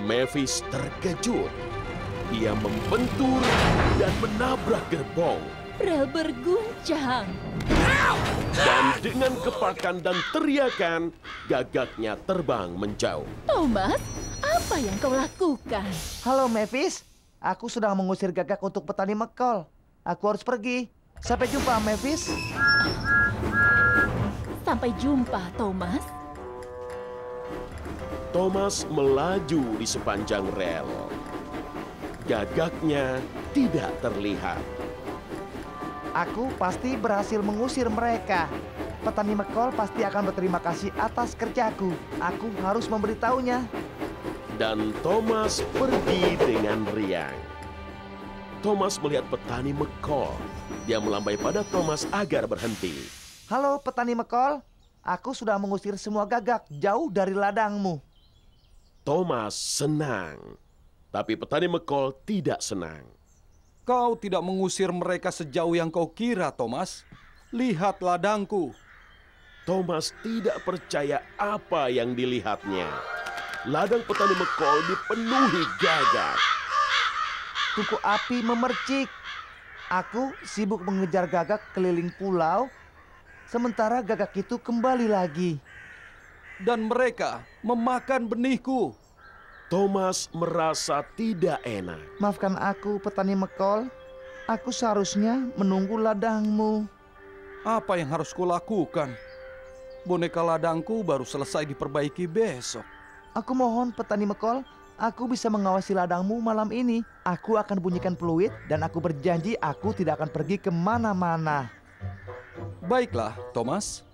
Mavis terkejut. Ia membentur dan menabrak gerbong. Rel berguncang. Dan dengan kepakan dan teriakan, gagaknya terbang menjauh. Thomas, apa yang kau lakukan? Halo Mavis, aku sedang mengusir gagak untuk petani McCall. Aku harus pergi. Sampai jumpa Mavis. Sampai jumpa, Thomas. Thomas melaju di sepanjang rel. Gagaknya tidak terlihat. Aku pasti berhasil mengusir mereka. Petani McCall pasti akan berterima kasih atas kerjaku. Aku harus memberitahunya. Dan Thomas pergi dengan riang. Thomas melihat petani McCall. Dia melambai pada Thomas agar berhenti. Halo petani McCall, aku sudah mengusir semua gagak jauh dari ladangmu. Thomas senang. Tapi petani McCall tidak senang. Kau tidak mengusir mereka sejauh yang kau kira, Thomas. Lihat ladangku. Thomas tidak percaya apa yang dilihatnya. Ladang petani McCall dipenuhi gagak. Tungku api memercik. Aku sibuk mengejar gagak keliling pulau, sementara gagak itu kembali lagi. Dan mereka memakan benihku. Thomas merasa tidak enak. Maafkan aku, petani McCall. Aku seharusnya menunggu ladangmu. Apa yang harus kulakukan? Boneka ladangku baru selesai diperbaiki besok. Aku mohon, petani McCall, aku bisa mengawasi ladangmu malam ini. Aku akan bunyikan peluit dan aku berjanji aku tidak akan pergi kemana-mana. Baiklah, Thomas.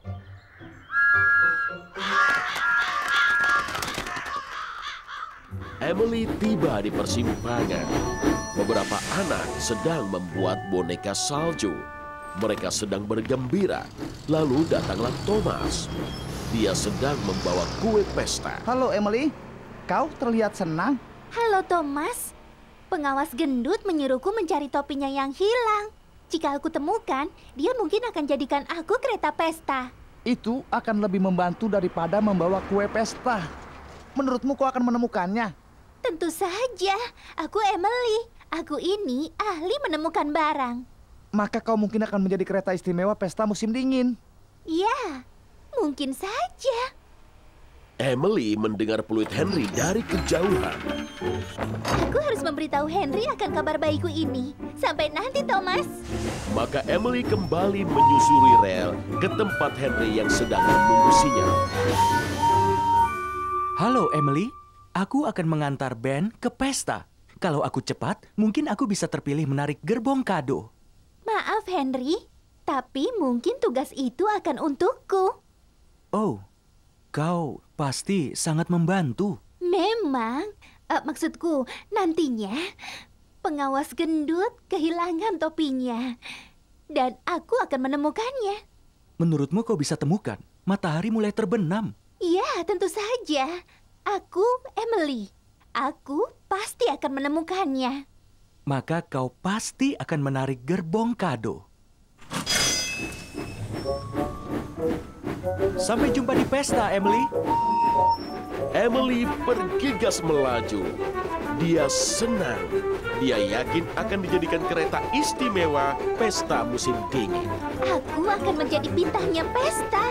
Emily tiba di persimpangan. Beberapa anak sedang membuat boneka salju. Mereka sedang bergembira. Lalu datanglah Thomas. Dia sedang membawa kue pesta. Halo Emily, kau terlihat senang. Halo Thomas, pengawas gendut menyuruhku mencari topinya yang hilang. Jika aku temukan, dia mungkin akan jadikan aku kereta pesta. Itu akan lebih membantu daripada membawa kue pesta. Menurutmu kau akan menemukannya? Tentu saja, aku Emily. Aku ini ahli menemukan barang. Maka kau mungkin akan menjadi kereta istimewa pesta musim dingin. Ya, mungkin saja. Emily mendengar peluit Henry dari kejauhan. Aku harus memberitahu Henry akan kabar baikku ini. Sampai nanti, Thomas. Maka Emily kembali menyusuri rel ke tempat Henry yang sedang menunggusinya. Halo Emily, aku akan mengantar Ben ke pesta. Kalau aku cepat, mungkin aku bisa terpilih menarik gerbong kado. Maaf, Henry. Tapi mungkin tugas itu akan untukku. Oh, kau pasti sangat membantu. Memang, maksudku nantinya pengawas gendut kehilangan topinya. Dan aku akan menemukannya. Menurutmu kau bisa temukan? Matahari mulai terbenam. Ya, tentu saja. Aku Emily. Aku pasti akan menemukannya. Maka kau pasti akan menarik gerbong kado. Sampai jumpa di pesta, Emily. Emily bergegas melaju. Dia senang. Dia yakin akan dijadikan kereta istimewa pesta musim dingin. Aku akan menjadi bintangnya pesta.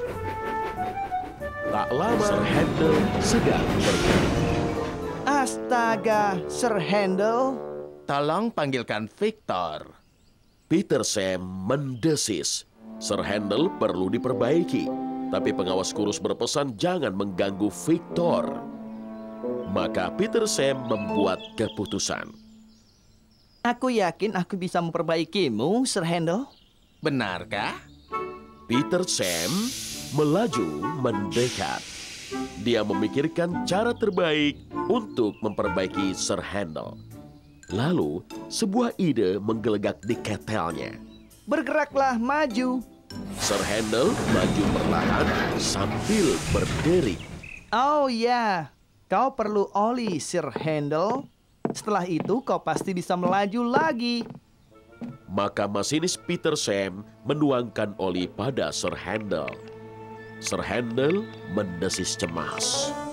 Tak lama, Sir Handel sedang pergi. Astaga, Sir Handel. Tolong panggilkan Victor. Peter Sam mendesis. Sir Handel perlu diperbaiki. Tapi pengawas kurus berpesan jangan mengganggu Victor. Maka Peter Sam membuat keputusan. Aku yakin aku bisa memperbaikimu, Sir Handel. Benarkah? Peter Sam melaju mendekat. Dia memikirkan cara terbaik untuk memperbaiki Sir Handel. Lalu, sebuah ide menggelegak di ketelnya. Bergeraklah maju. Sir Handel maju perlahan sambil berdiri. Oh ya, kau perlu oli, Sir Handel. Setelah itu kau pasti bisa melaju lagi. Maka masinis Peter Sam menuangkan oli pada Sir Handel. Sir Handel mendesis cemas.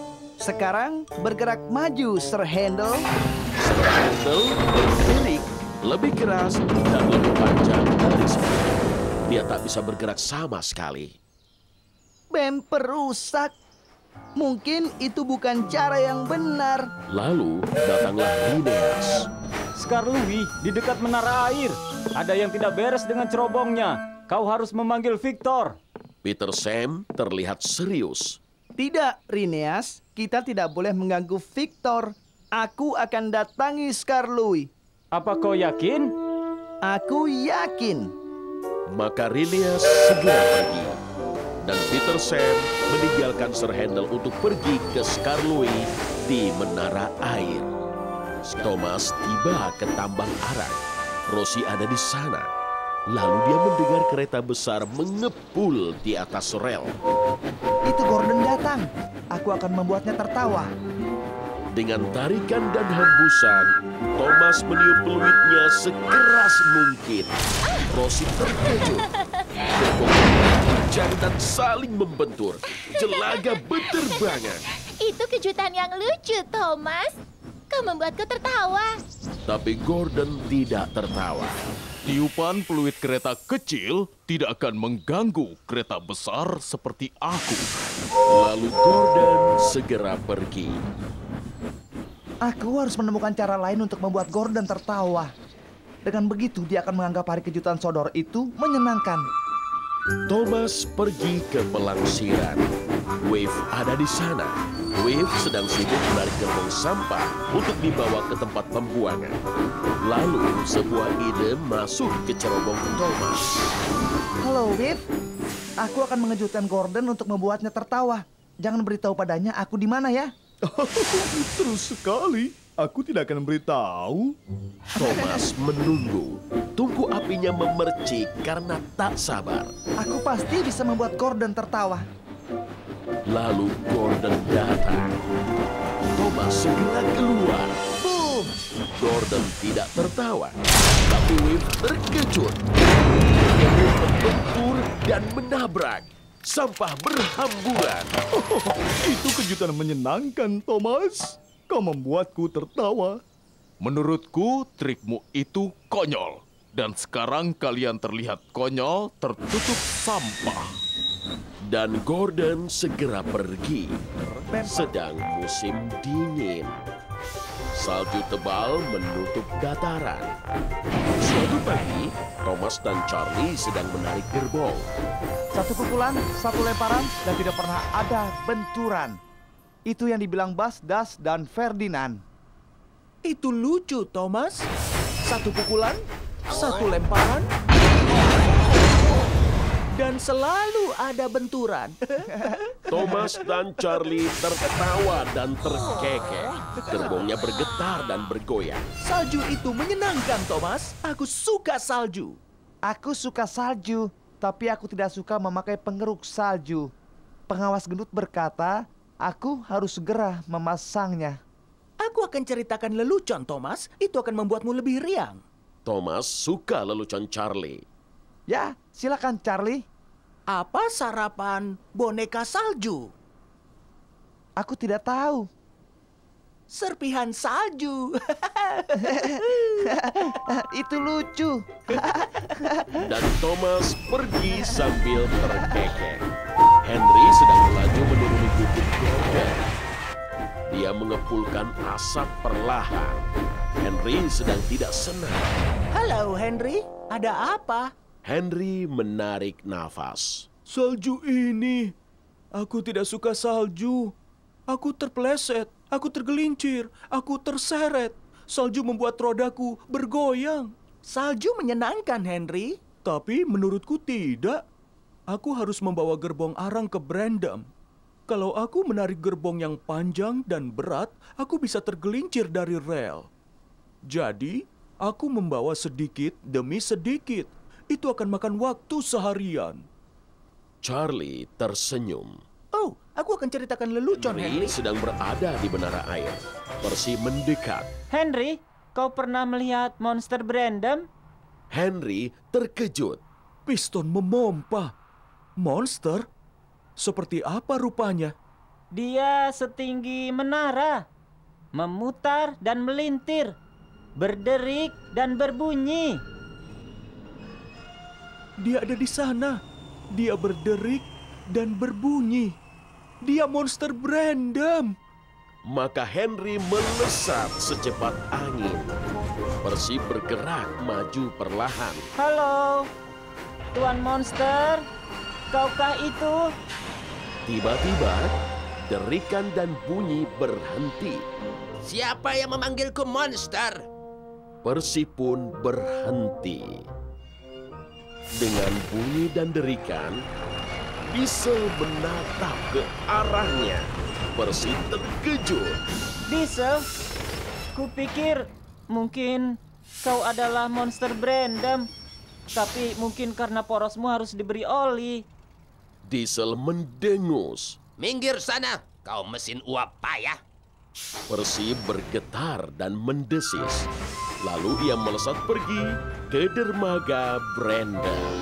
Sekarang bergerak maju, Sir Handel. Sir Handel bergerik lebih keras dan lebih panjang dari sebelumnya. Dia tak bisa bergerak sama sekali. Bemper rusak. Mungkin itu bukan cara yang benar. Lalu datanglah Rhineas. Skarloui di dekat menara air. Ada yang tidak beres dengan cerobongnya. Kau harus memanggil Victor. Peter Sam terlihat serius. Tidak, Rhineas. Kita tidak boleh mengganggu Victor. Aku akan datangi Skarloui. Apa kau yakin? Aku yakin. Maka Rhineas segera pergi. Dan Peter Sam meninggalkan Sir Handel untuk pergi ke Skarloui di menara air. Thomas tiba ke tambang arang. Rosie ada di sana. Lalu dia mendengar kereta besar mengepul di atas rel. Itu Gordon datang. Aku akan membuatnya tertawa. Dengan tarikan dan hembusan, Thomas meniup peluitnya sekeras mungkin. Rosie terkejut. Gerbong berguncang dan saling membentur. Jelaga berterbangan. Itu kejutan yang lucu, Thomas. Kau membuatku tertawa. Tapi Gordon tidak tertawa. Tiupan peluit kereta kecil tidak akan mengganggu kereta besar seperti aku. Lalu Gordon segera pergi. Aku harus menemukan cara lain untuk membuat Gordon tertawa. Dengan begitu, dia akan menganggap hari kejutan sodor itu menyenangkan. Thomas pergi ke pelangsiran. Wave ada di sana. Wave sedang sibuk menarik gerbong sampah untuk dibawa ke tempat pembuangan. Lalu sebuah ide masuk ke cerobong Thomas. Halo, Wave. Aku akan mengejutkan Gordon untuk membuatnya tertawa. Jangan beritahu padanya aku di mana ya. Terus sekali, aku tidak akan beritahu. Thomas menunggu. Tungku apinya memercik karena tak sabar. Aku pasti bisa membuat Gordon tertawa. Lalu Gordon datang. Thomas segera keluar. Boom! Gordon tidak tertawa, tapi Wave terkejut. Dia membentur dan menabrak. Sampah berhamburan. Itu kejutan menyenangkan, Thomas. Kau membuatku tertawa. Menurutku, trikmu itu konyol. Dan sekarang kalian terlihat konyol tertutup sampah. Dan Gordon segera pergi. Sedang musim dingin. Salju tebal menutup dataran. Suatu pagi, Thomas dan Charlie sedang menarik gerbong. Satu pukulan, satu lemparan, dan tidak pernah ada benturan. Itu yang dibilang Bas, Das, dan Ferdinand. Itu lucu, Thomas. Satu pukulan, satu lemparan, dan selalu ada benturan. Thomas dan Charlie tertawa dan terkekeh. Gerbongnya bergetar dan bergoyang. Salju itu menyenangkan, Thomas. Aku suka salju. Aku suka salju, tapi aku tidak suka memakai pengeruk salju. Pengawas gendut berkata, aku harus segera memasangnya. Aku akan ceritakan lelucon, Thomas. Itu akan membuatmu lebih riang. Thomas suka lelucon Charlie. Ya, silakan Charlie. Apa sarapan boneka salju? Aku tidak tahu. Serpihan salju. Itu lucu. Dan Thomas pergi sambil terkekeh. Henry sedang melaju menuruni bukit Gordon. Dia mengepulkan asap perlahan. Henry sedang tidak senang. Halo, Henry. Ada apa? Henry menarik nafas. Salju ini. Aku tidak suka salju. Aku terpeleset, aku tergelincir, aku terseret. Salju membuat rodaku bergoyang. Salju menyenangkan, Henry. Tapi menurutku tidak. Aku harus membawa gerbong arang ke Brandam. Kalau aku menarik gerbong yang panjang dan berat, aku bisa tergelincir dari rel. Jadi, aku membawa sedikit demi sedikit. Itu akan makan waktu seharian. Charlie tersenyum. Oh, aku akan ceritakan lelucon, Henry Henry. sedang berada di menara air. Percy mendekat. Henry, kau pernah melihat monster Brandam? Henry terkejut. Piston memompa. Monster? Seperti apa rupanya? Dia setinggi menara, memutar dan melintir, berderik dan berbunyi. Dia ada di sana. Dia berderik dan berbunyi. Dia monster Brandem. Maka Henry melesat secepat angin. Percy bergerak maju perlahan. Halo, Tuan Monster, kaukah itu? Tiba-tiba, derikan dan bunyi berhenti. Siapa yang memanggilku monster? Percy pun berhenti. Dengan bunyi dan derikan, Diesel menatap ke arahnya. Percy terkejut. Diesel, kupikir mungkin kau adalah monster Brandem. Tapi mungkin karena porosmu harus diberi oli. Diesel mendengus. Minggir sana, kau mesin uap payah. Percy bergetar dan mendesis. Lalu ia melesat pergi ke dermaga Brandem.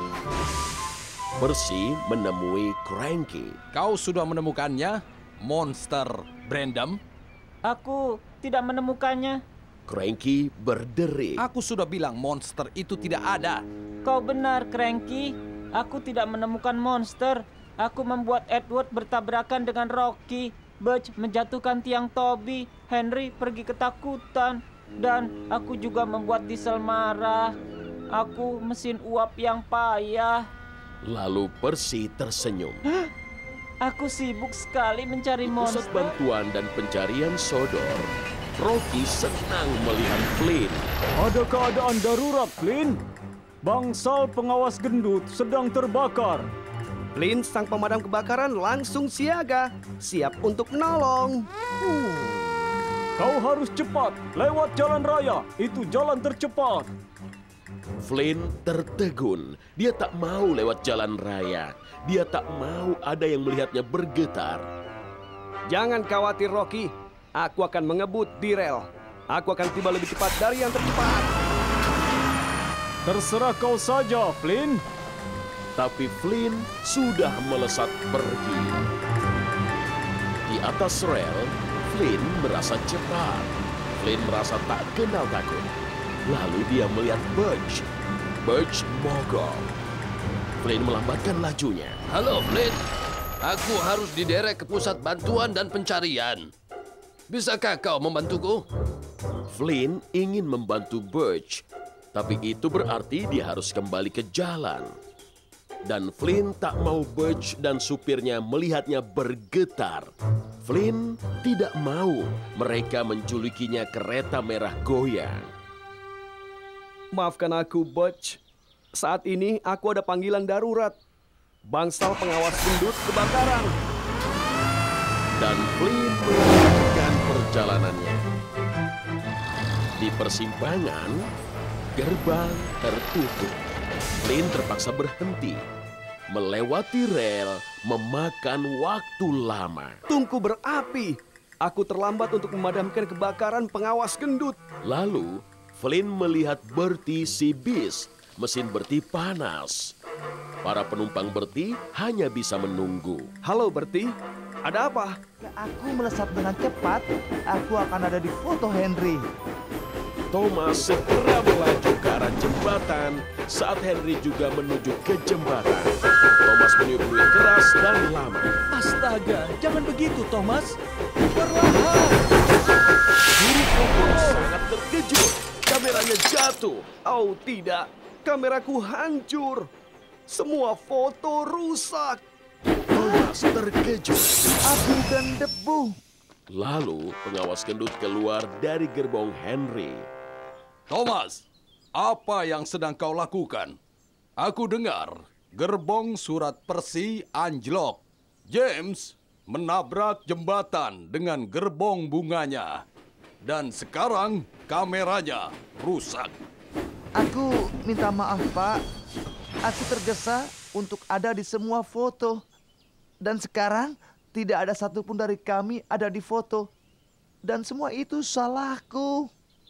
Percy menemui Cranky. Kau sudah menemukannya, monster Brandem? Aku tidak menemukannya. Cranky berderik. Aku sudah bilang monster itu tidak ada. Kau benar, Cranky. Aku tidak menemukan monster. Aku membuat Edward bertabrakan dengan Rocky. Butch menjatuhkan tiang Toby. Henry pergi ketakutan. Dan aku juga membuat Diesel marah. Aku mesin uap yang payah. Lalu Percy tersenyum. Aku sibuk sekali mencari Pusat monster. bantuan dan pencarian sodor. Rocky senang melihat Flynn. Ada keadaan darurat, Flynn. Bangsal pengawas gendut sedang terbakar. Flynn, sang pemadam kebakaran, langsung siaga, siap untuk menolong. Kau harus cepat, lewat jalan raya. Itu jalan tercepat. Flynn tertegun. Dia tak mau lewat jalan raya. Dia tak mau ada yang melihatnya bergetar. Jangan khawatir, Rocky. Aku akan mengebut di rel. Aku akan tiba lebih cepat dari yang tercepat. Terserah kau saja, Flynn. Tapi Flynn sudah melesat pergi. Di atas rel, Flynn merasa cepat. Flynn merasa tak kenal takut. Lalu dia melihat Butch. Butch mogok. Flynn melambatkan lajunya. Halo, Flynn. Aku harus diderek ke pusat bantuan dan pencarian. Bisakah kau membantuku? Flynn ingin membantu Butch, tapi itu berarti dia harus kembali ke jalan. Dan Flynn tak mau Butch dan supirnya melihatnya bergetar. Flynn tidak mau mereka menculikinya kereta merah goyang. Maafkan aku, Butch. Saat ini aku ada panggilan darurat. Bangsal pengawas gendut kebakaran. Dan Flynn melanjutkan perjalanannya. Di persimpangan, gerbang tertutup. Flynn terpaksa berhenti. Melewati rel memakan waktu lama. Tungku berapi. Aku terlambat untuk memadamkan kebakaran pengawas gendut. Lalu, Flynn melihat Bertie si bis. Mesin Bertie panas. Para penumpang Bertie hanya bisa menunggu. Halo, Bertie. Ada apa? Aku melesat dengan cepat, aku akan ada di foto Henry. Thomas segera melaju ke arah jembatan saat Henry juga menuju ke jembatan. Thomas meniup-niup keras dan lama. Astaga, jangan begitu, Thomas. Perlahan. Guru pun sangat terkejut. Kameranya jatuh. Oh, tidak. Kameraku hancur. Semua foto rusak. Thomas terkejut. Abu dan debu. Lalu pengawas gendut keluar dari gerbong Henry. Thomas, apa yang sedang kau lakukan? Aku dengar gerbong surat Percy anjlok. James menabrak jembatan dengan gerbong bunganya. Dan sekarang kameranya rusak. Aku minta maaf, Pak. Aku tergesa untuk ada di semua foto. Dan sekarang tidak ada satupun dari kami ada di foto. Dan semua itu salahku.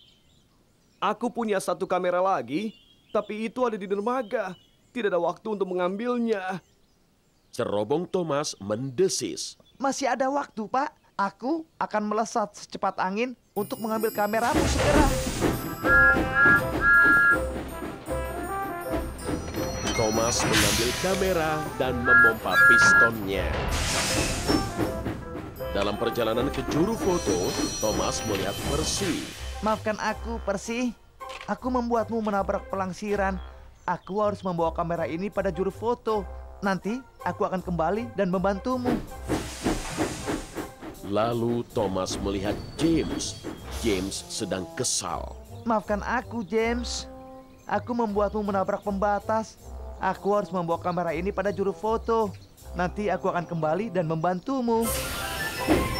Aku punya satu kamera lagi, tapi itu ada di dermaga. Tidak ada waktu untuk mengambilnya. Cerobong Thomas mendesis. Masih ada waktu, Pak. Aku akan melesat secepat angin untuk mengambil kameramu segera. Thomas mengambil kamera dan memompa pistonnya. Dalam perjalanan ke juru foto, Thomas melihat Percy. Maafkan aku, Percy. Aku membuatmu menabrak pelangsiran. Aku harus membawa kamera ini pada juru foto. Nanti aku akan kembali dan membantumu. Lalu Thomas melihat James. James sedang kesal. Maafkan aku, James. Aku membuatmu menabrak pembatas. Aku harus membawa kamera ini pada juru foto. Nanti aku akan kembali dan membantumu.